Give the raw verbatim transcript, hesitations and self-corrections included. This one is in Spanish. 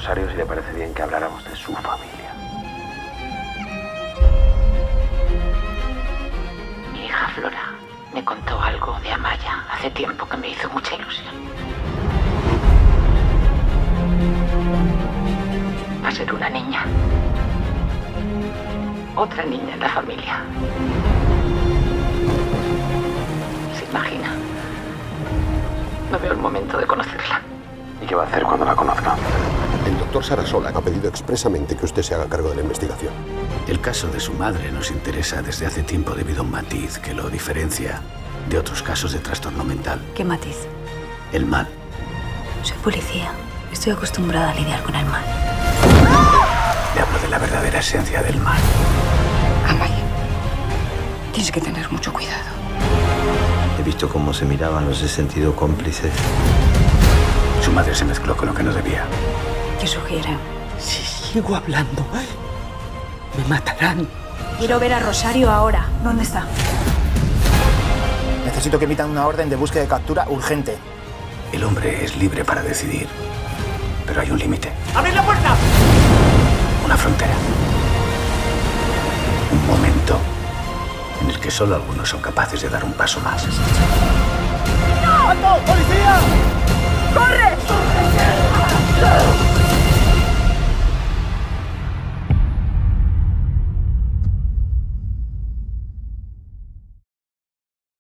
Rosario si le parece bien que habláramos de su familia. Mi hija Flora me contó algo de Amaia hace tiempo que me hizo mucha ilusión. Va a ser una niña. Otra niña en la familia. ¿Se imagina? No veo el momento de conocerla. ¿Y qué va a hacer cuando la conozca? El doctor Sarasola ha pedido expresamente que usted se haga cargo de la investigación. El caso de su madre nos interesa desde hace tiempo debido a un matiz que lo diferencia de otros casos de trastorno mental. ¿Qué matiz? El mal. Soy policía. Estoy acostumbrada a lidiar con el mal. Le hablo de la verdadera esencia del mal. Amaia, tienes que tener mucho cuidado. He visto cómo se miraban, los he sentido cómplices. Su madre se mezcló con lo que no debía. ¿Qué sugiere? Si sigo hablando, me matarán. Quiero ver a Rosario ahora. ¿Dónde está? Necesito que emitan una orden de búsqueda y captura urgente. El hombre es libre para decidir, pero hay un límite. ¡Abrid la puerta! Una frontera. Un momento en el que solo algunos son capaces de dar un paso más. ¡Alto! ¡Policía!